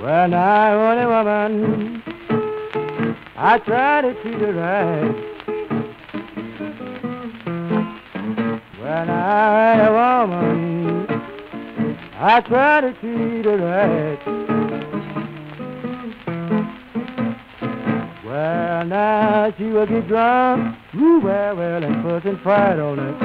Well, now, only woman, I try to treat her right. When I had a woman, I try to treat her right. Well, now she will get drunk, ooh, well, and fuss and fight all night.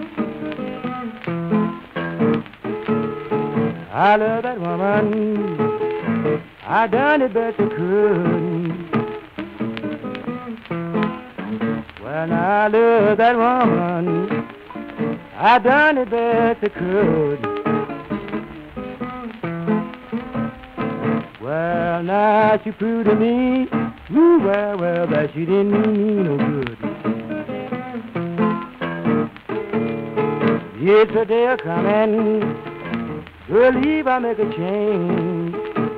I love that woman, I done it best I could. When I love that woman, I done it best I could. Well, now she proved to me, ooh, well, that she didn't mean me no good. It's a day a-comin', believe I make a change.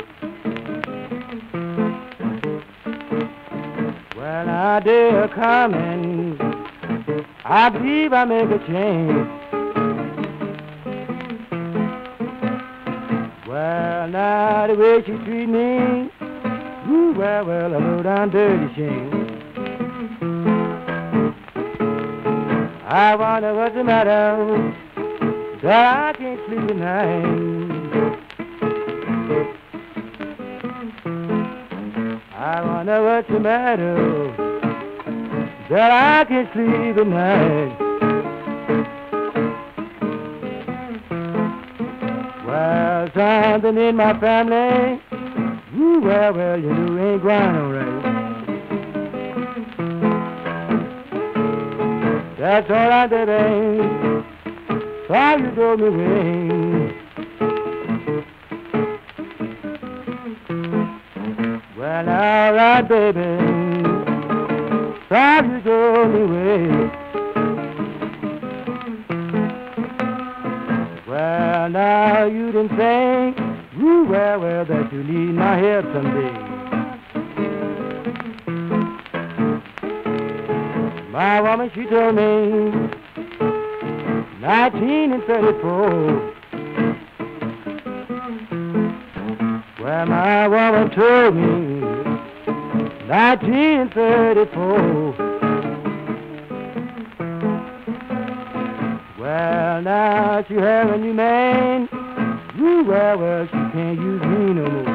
When I day a-comin', I believe I make a change. Well, now the way she treat me, ooh, well, a low down dirty shame. I wonder what's the matter, that I can't sleep at night. I wonder what's the matter, that I can't sleep at night. Well, something in my family, ooh, well, you know, ain't going all right. That's all right, baby, how you drove me away. Well, all right, baby, how you drove me away. Well, now you didn't think, ooh, well, that you need my help someday. My woman, she told me, 1934. Well, my woman told me, 1934. Well, now she had a new man, ooh, well, she can't use me no more.